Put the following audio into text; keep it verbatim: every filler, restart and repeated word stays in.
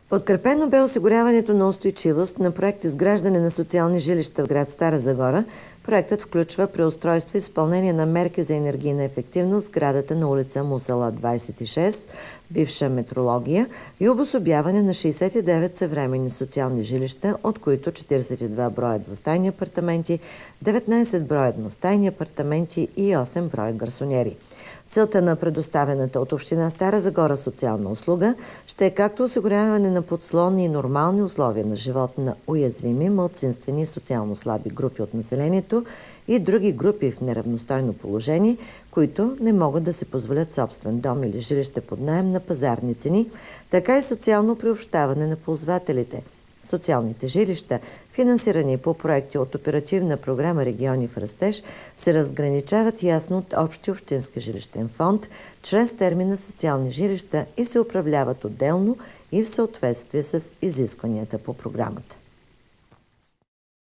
Подкрепено бе осигуряването на устойчивост на проект изграждане на социални жилища в град Стара Загора. Проектът включва преустройство и изпълнение на мерки за енергийна ефективност в сградата на улица Мусала двадесет и шест, бивша метрология, и обособяване на шейсет и девет съвременни социални жилища, от които четиридесет и два броя двустайни апартаменти, деветнадесет броя едностайни апартаменти и осем броя гарсониери. Целта на предоставената от община Стара Загора социална услуга ще е както осигуряване на подслонни и нормални условия на живот на уязвими, малцинствени и социално слаби групи от населението и други групи в неравностойно положение, които не могат да си позволят собствен дом или жилище под наем на пазарни цени, така и социално приобщаване на ползвателите. Социалните жилища, финансирани по проекти от Оперативна програма Региони в растеж, се разграничават ясно от Общия общински жилищен фонд чрез термина социални жилища и се управляват отделно и в съответствие с изискванията по програмата.